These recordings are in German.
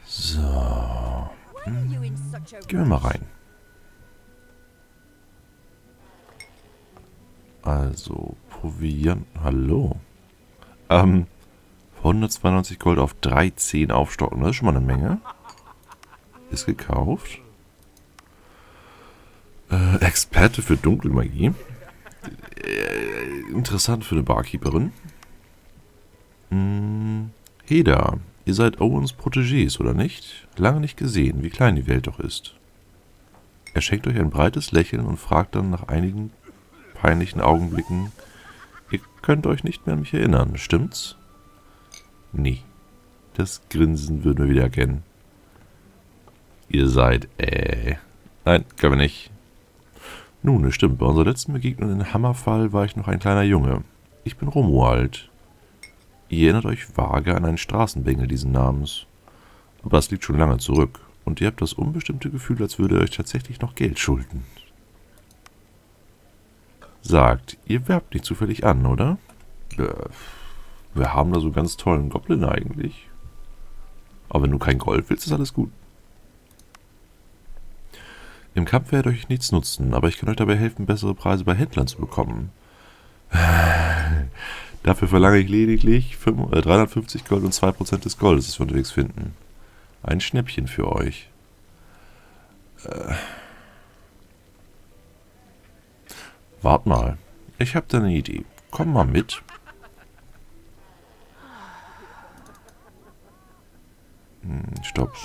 So. Gehen wir mal rein. Also, Proviant. Hallo. 192 Gold auf 13 aufstocken. Das ist schon mal eine Menge. Ist gekauft. Experte für Dunkelmagie. Interessant für eine Barkeeperin. Heda, ihr seid Owens Protégés, oder nicht? Lange nicht gesehen, wie klein die Welt doch ist. Er schenkt euch ein breites Lächeln und fragt dann nach einigen peinlichen Augenblicken: Ihr könnt euch nicht mehr an mich erinnern, stimmt's? Nee. Das Grinsen würden wir wieder erkennen. Ihr seid, Nein, können wir nicht. Nun, es stimmt. Bei unserer letzten Begegnung in Hammerfall war ich noch ein kleiner Junge. Ich bin Romuald. Ihr erinnert euch vage an einen Straßenbengel diesen Namens. Aber das liegt schon lange zurück. Und ihr habt das unbestimmte Gefühl, als würde ihr euch tatsächlich noch Geld schulden. Sagt, ihr werbt nicht zufällig an, oder? Wir haben da so ganz tollen Goblin eigentlich. Aber wenn du kein Gold willst, ist alles gut. Im Kampf werde ich euch nichts nutzen, aber ich kann euch dabei helfen, bessere Preise bei Händlern zu bekommen. Dafür verlange ich lediglich 350 Gold und 2% des Goldes, das wir unterwegs finden. Ein Schnäppchen für euch. Wart mal. Ich habe da eine Idee. Komm mal mit. Stopp.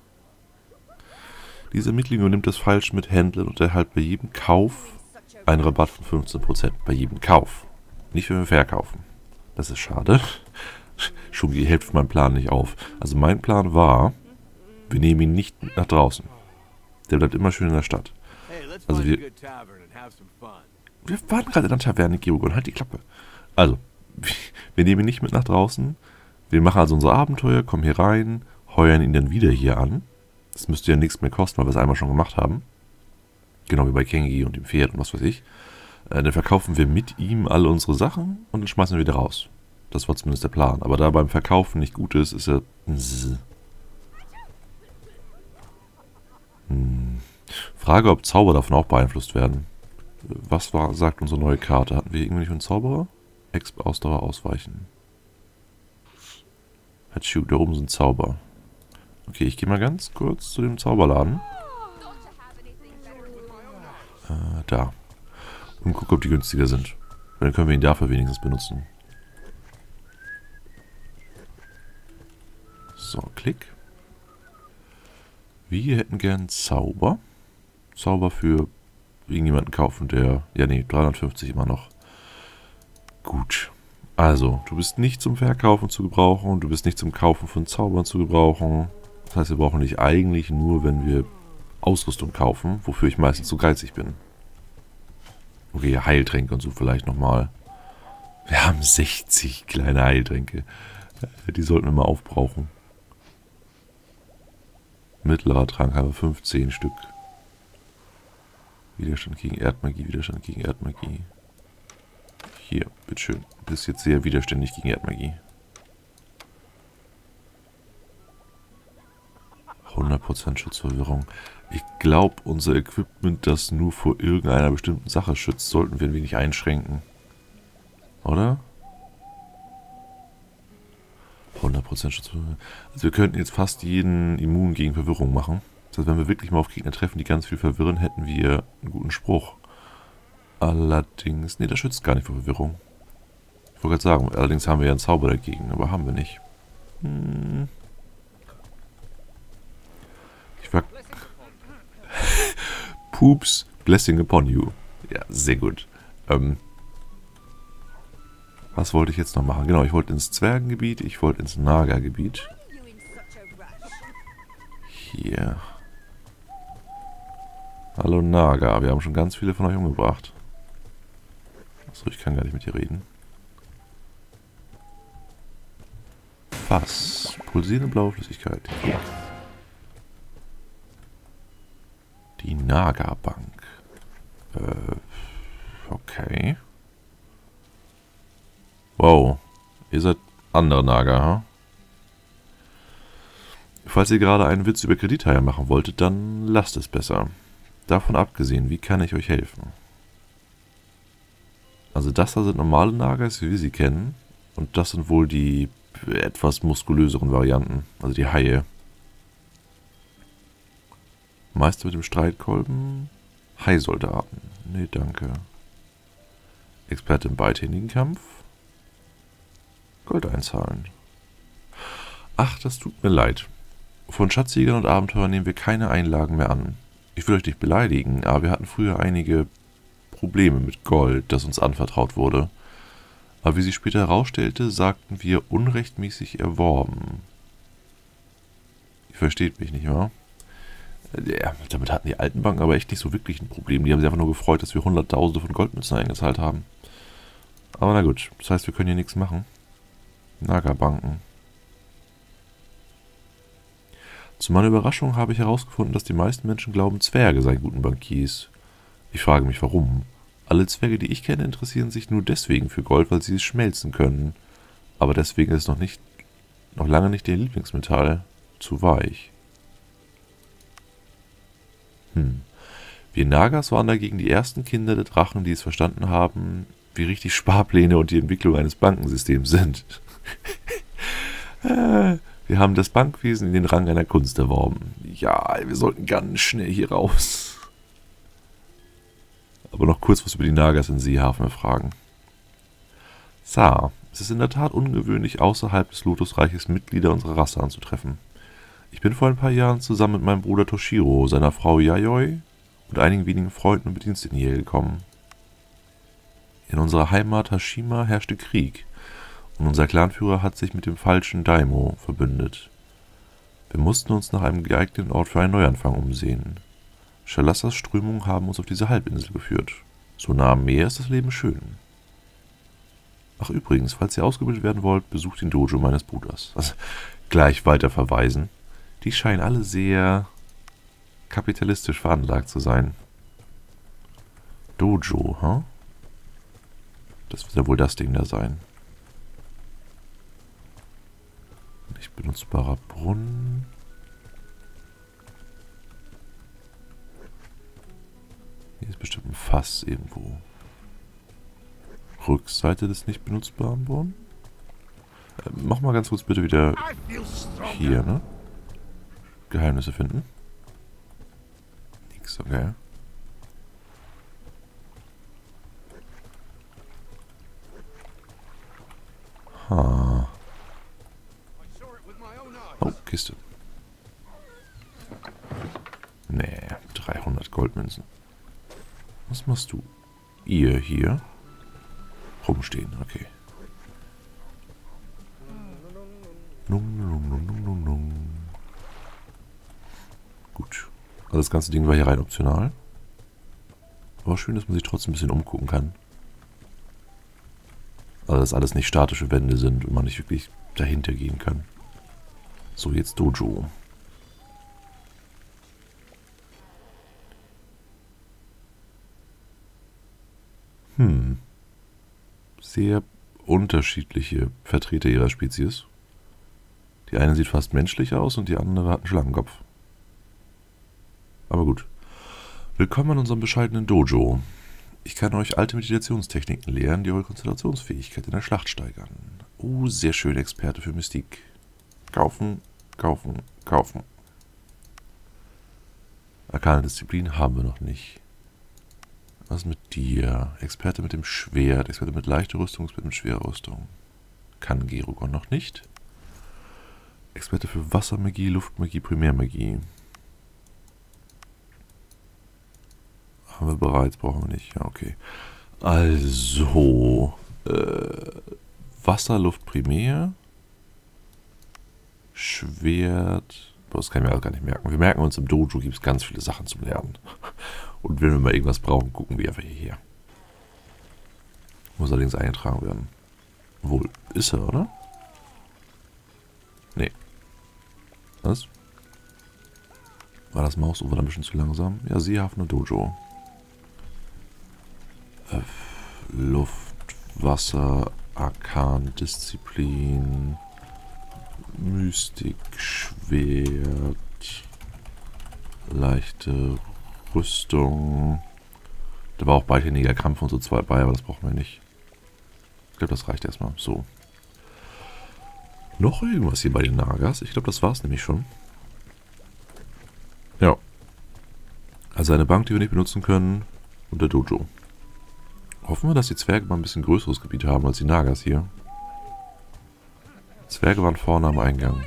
Dieser Mittling übernimmt das falsch mit Händlern und erhält bei jedem Kauf einen Rabatt von 15%. Bei jedem Kauf. Nicht wenn wir verkaufen. Das ist schade. Schon die Hälfte von meinem Plan nicht auf. Also mein Plan war, wir nehmen ihn nicht nach draußen. Der bleibt immer schön in der Stadt. Also wir waren gerade in der Taverne, Georgon. Halt die Klappe. Also, wir nehmen ihn nicht mit nach draußen. Wir machen also unser Abenteuer, kommen hier rein, heuern ihn dann wieder hier an. Das müsste ja nichts mehr kosten, weil wir es einmal schon gemacht haben. Genau wie bei Kengi und dem Pferd und was weiß ich. Dann verkaufen wir mit ihm alle unsere Sachen und dann schmeißen wir wieder raus. Das war zumindest der Plan. Aber da beim Verkaufen nicht gut ist, ist er... Frage, ob Zauber davon auch beeinflusst werden. Was sagt unsere neue Karte? Hatten wir irgendwie nicht einen Zauberer? Ausdauer ausweichen. Hatschu, da oben sind Zauber. Okay, ich gehe mal ganz kurz zu dem Zauberladen. Da. Und gucke, ob die günstiger sind. Dann können wir ihn dafür wenigstens benutzen. So, Klick. Wir hätten gern Zauber. Zauber für irgendjemanden kaufen, der... Ja, nee, 350 immer noch. Gut. Also, du bist nicht zum Verkaufen zu gebrauchen. Du bist nicht zum Kaufen von Zaubern zu gebrauchen. Das heißt, wir brauchen dich eigentlich nur, wenn wir Ausrüstung kaufen, wofür ich meistens zu geizig bin. Okay, Heiltränke und so vielleicht nochmal. Wir haben 60 kleine Heiltränke. Die sollten wir mal aufbrauchen. Mittlerer Trank haben wir 15 Stück. Widerstand gegen Erdmagie, Widerstand gegen Erdmagie. Hier, bitteschön. Du bist jetzt sehr widerständig gegen Erdmagie. 100% Schutzverwirrung. Ich glaube, unser Equipment, das nur vor irgendeiner bestimmten Sache schützt, sollten wir ein wenig einschränken. Oder? 100% Schutzverwirrung. Also wir könnten jetzt fast jeden immun gegen Verwirrung machen. Das heißt, wenn wir wirklich mal auf Gegner treffen, die ganz viel verwirren, hätten wir einen guten Spruch. Allerdings... Ne, das schützt gar nicht vor Verwirrung. Ich wollte gerade sagen, allerdings haben wir ja einen Zauber dagegen, aber haben wir nicht. Ich war... Poops, blessing upon you. Ja, sehr gut. Was wollte ich jetzt noch machen? Genau, ich wollte ins Zwergengebiet, ich wollte ins Naga-Gebiet. Hier. Hallo Naga, wir haben schon ganz viele von euch umgebracht. Achso, ich kann gar nicht mit dir reden. Was? Pulsierende blaue Flüssigkeit. Hier. Die Naga-Bank. Okay. Wow. Ihr seid andere Naga, ha? Falls ihr gerade einen Witz über Kredithaie machen wolltet, dann lasst es besser. Davon abgesehen, wie kann ich euch helfen? Also das da sind normale Nagas, wie wir sie kennen. Und das sind wohl die etwas muskulöseren Varianten, also die Haie. Meister mit dem Streitkolben. Hai-Soldaten. Nee, danke. Experte im beidhändigen Kampf. Gold einzahlen. Ach, das tut mir leid. Von Schatzjägern und Abenteurern nehmen wir keine Einlagen mehr an. Ich will euch nicht beleidigen, aber wir hatten früher einige Probleme mit Gold, das uns anvertraut wurde. Aber wie sich später herausstellte, sagten wir unrechtmäßig erworben. Ihr versteht mich, nicht wahr? Ja, damit hatten die alten Banken aber echt nicht so wirklich ein Problem. Die haben sich einfach nur gefreut, dass wir Hunderttausende von Goldmünzen eingezahlt haben. Aber na gut, das heißt, wir können hier nichts machen. Naga-Banken. Zu meiner Überraschung habe ich herausgefunden, dass die meisten Menschen glauben, Zwerge seien guten Bankiers. Ich frage mich, warum. Alle Zwerge, die ich kenne, interessieren sich nur deswegen für Gold, weil sie es schmelzen können. Aber deswegen ist es noch lange nicht ihr Lieblingsmetall. Zu weich. Wir Nagas waren dagegen die ersten Kinder der Drachen, die es verstanden haben, wie richtig Sparpläne und die Entwicklung eines Bankensystems sind. Wir haben das Bankwesen in den Rang einer Kunst erworben. Ja, wir sollten ganz schnell hier raus. Aber noch kurz was über die Nagas in Seehafen erfragen. Sa, es ist in der Tat ungewöhnlich, außerhalb des Lotusreiches Mitglieder unserer Rasse anzutreffen. Ich bin vor ein paar Jahren zusammen mit meinem Bruder Toshiro, seiner Frau Yayoi und einigen wenigen Freunden und Bediensteten hierher gekommen. In unserer Heimat Hashima herrschte Krieg und unser Clanführer hat sich mit dem falschen Daimyo verbündet. Wir mussten uns nach einem geeigneten Ort für einen Neuanfang umsehen. Shalassas Strömungen haben uns auf diese Halbinsel geführt. So nah am Meer ist das Leben schön. Ach übrigens, falls ihr ausgebildet werden wollt, besucht den Dojo meines Bruders. Also, gleich weiter verweisen. Die scheinen alle sehr kapitalistisch veranlagt zu sein. Dojo, hm? Das wird ja wohl das Ding da sein. Nicht benutzbarer Brunnen. Hier ist bestimmt ein Fass irgendwo. Rückseite des nicht benutzbaren Brunnen. Mach mal ganz kurz bitte wieder hier, ne? Geheimnisse finden. Nix, okay. Ha. Oh, Kiste. Nee, 300 Goldmünzen. Was machst du? Ihr hier? Rumstehen, okay. Gut. Also das ganze Ding war hier rein optional. Aber schön, dass man sich trotzdem ein bisschen umgucken kann. Also dass alles nicht statische Wände sind und man nicht wirklich dahinter gehen kann. So, jetzt Dojo. Sehr unterschiedliche Vertreter ihrer Spezies. Die eine sieht fast menschlich aus und die andere hat einen Schlangenkopf. Aber gut. Willkommen in unserem bescheidenen Dojo. Ich kann euch alte Meditationstechniken lehren, die eure Konzentrationsfähigkeit in der Schlacht steigern. Oh, sehr schön, Experte für Mystik. Kaufen, kaufen, kaufen. Arkane Disziplin haben wir noch nicht. Was mit dir? Experte mit dem Schwert, Experte mit leichter Rüstung, Experte mit schwerer Rüstung. Kann Gerugon noch nicht. Experte für Wassermagie, Luftmagie, Primärmagie. Haben wir bereits, brauchen wir nicht. Ja, okay. Also, Wasser, Luft, Primär. Schwert. Das kann ich mir auch gar nicht merken. Wir merken uns, im Dojo gibt es ganz viele Sachen zum Lernen. Und wenn wir mal irgendwas brauchen, gucken wir einfach hierher. Muss allerdings eingetragen werden. Wohl, ist er, oder? Nee. Was? War das Maus oder ein bisschen zu langsam? Ja, Seehafen und Dojo. Luft, Wasser, Arkan, Disziplin, Mystik, Schwert, leichte Rüstung. Da war auch beidhändiger Kampf und so zwei bei, aber das brauchen wir nicht. Ich glaube, das reicht erstmal. So. Noch irgendwas hier bei den Nagas? Ich glaube, das war es nämlich schon. Ja. Also eine Bank, die wir nicht benutzen können. Und der Dojo. Hoffen wir, dass die Zwerge mal ein bisschen größeres Gebiet haben als die Nagas hier. Zwerge waren vorne am Eingang.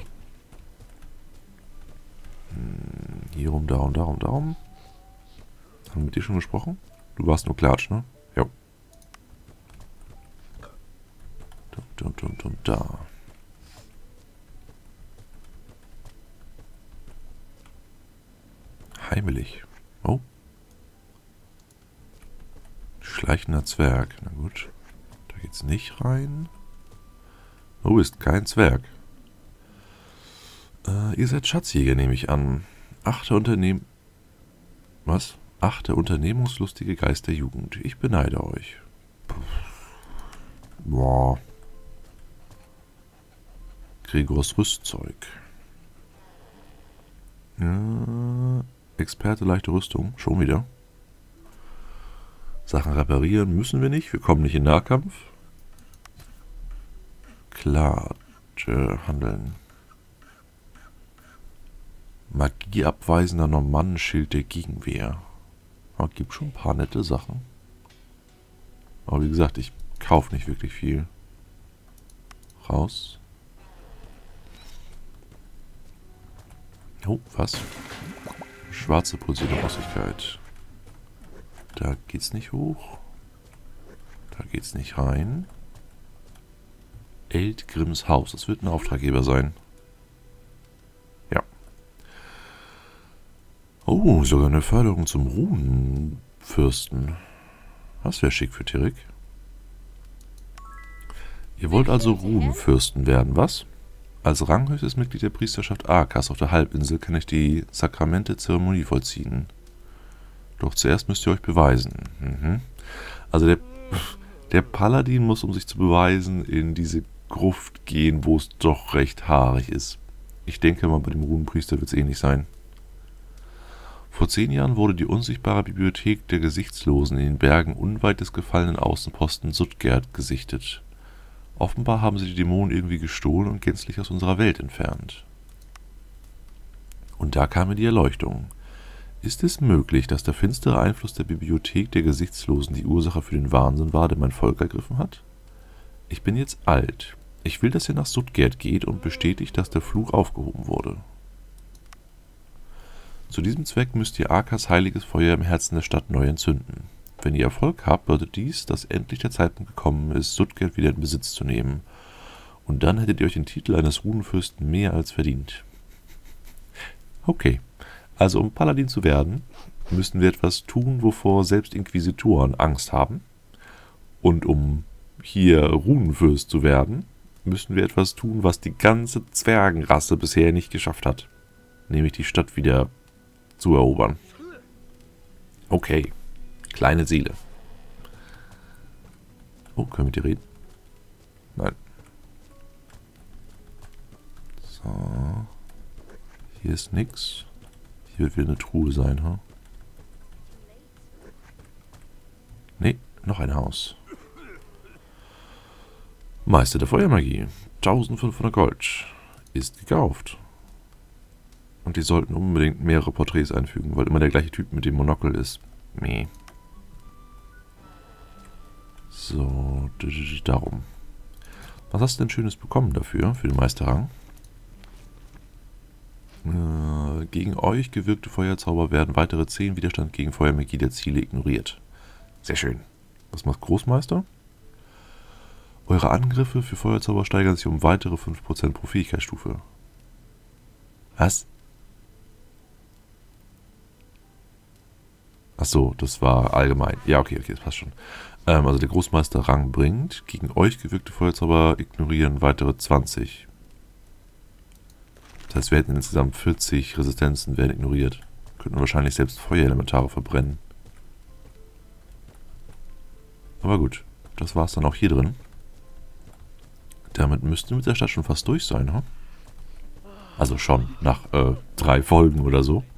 Hier rum, darum, darum, darum. Haben wir mit dir schon gesprochen? Du warst nur Klatsch, ne? Jo. Da. Heimelig. Oh. Schleichender Zwerg. Na gut. Da geht's nicht rein. Oh, ist kein Zwerg. Ihr seid Schatzjäger, nehme ich an. Achte unternehmungslustige Geist der Jugend. Ich beneide euch. Boah. Gregors Rüstzeug. Experte leichte Rüstung. Schon wieder. Sachen reparieren müssen wir nicht. Wir kommen nicht in Nahkampf. Klar. Handeln. Magieabweisender Normannenschild der Gegenwehr. Oh, gibt schon ein paar nette Sachen. Aber wie gesagt, ich kaufe nicht wirklich viel. Raus. Oh, was? Schwarze pulsierende Rostigkeit. Da geht's nicht hoch. Da geht's nicht rein. Eldgrimms Haus. Das wird ein Auftraggeber sein. Ja. Oh, sogar eine Förderung zum Runenfürsten. Das wäre schick für Tirik. Ihr wollt also Runenfürsten werden, was? Als ranghöchstes Mitglied der Priesterschaft Arkas auf der Halbinsel kann ich die Sakramente-Zeremonie vollziehen. Doch zuerst müsst ihr euch beweisen. Also der Paladin muss, um sich zu beweisen, in diese Gruft gehen, wo es doch recht haarig ist. Ich denke mal, bei dem Runenpriester wird es ähnlich sein. Vor 10 Jahren wurde die unsichtbare Bibliothek der Gesichtslosen in den Bergen unweit des gefallenen Außenposten Sutgerd gesichtet. Offenbar haben sie die Dämonen irgendwie gestohlen und gänzlich aus unserer Welt entfernt. Und da kam mir die Erleuchtung. Ist es möglich, dass der finstere Einfluss der Bibliothek der Gesichtslosen die Ursache für den Wahnsinn war, der mein Volk ergriffen hat? Ich bin jetzt alt. Ich will, dass ihr nach Sutgerd geht und bestätigt, dass der Fluch aufgehoben wurde. Zu diesem Zweck müsst ihr Arkas heiliges Feuer im Herzen der Stadt neu entzünden. Wenn ihr Erfolg habt, bedeutet dies, dass endlich der Zeitpunkt gekommen ist, Sutgerd wieder in Besitz zu nehmen. Und dann hättet ihr euch den Titel eines Runenfürsten mehr als verdient. Okay, also um Paladin zu werden, müssen wir etwas tun, wovor selbst Inquisitoren Angst haben. Und um hier Runenfürst zu werden, müssen wir etwas tun, was die ganze Zwergenrasse bisher nicht geschafft hat. Nämlich die Stadt wieder zu erobern. Okay. Kleine Seele. Oh, können wir mit dir reden? Nein. So. Hier ist nix. Hier wird wieder eine Truhe sein, ha? Nee, noch ein Haus. Meister der Feuermagie. 1500 Gold. Ist gekauft. Und die sollten unbedingt mehrere Porträts einfügen, weil immer der gleiche Typ mit dem Monokel ist. Nee. So, darum. Was hast du denn Schönes bekommen dafür, für den Meisterrang? Gegen euch gewirkte Feuerzauber werden weitere 10 Widerstand gegen Feuermagie der Ziele ignoriert. Sehr schön. Was macht Großmeister? Eure Angriffe für Feuerzauber steigern sich um weitere 5% pro Fähigkeitsstufe. Was? Achso, das war allgemein. Ja, okay, das passt schon. Also der Großmeister Rang bringt. Gegen euch gewirkte Feuerzauber ignorieren weitere 20. Das heißt, wir hätten insgesamt 40 Resistenzen werden ignoriert. Könnten wahrscheinlich selbst Feuerelementare verbrennen. Aber gut, das war es dann auch hier drin. Damit müssten wir mit der Stadt schon fast durch sein, ha? Also schon nach 3 Folgen oder so.